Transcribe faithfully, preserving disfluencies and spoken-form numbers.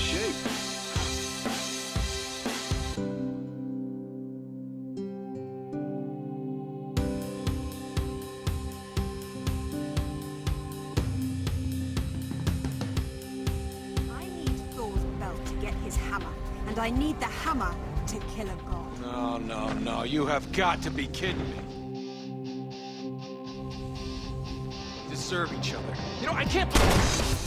shape. I need Thor's belt to get his hammer, and I need the hammer to kill a god. No, no, no. You have got to be kidding me. Deserve each other. You know, I can't...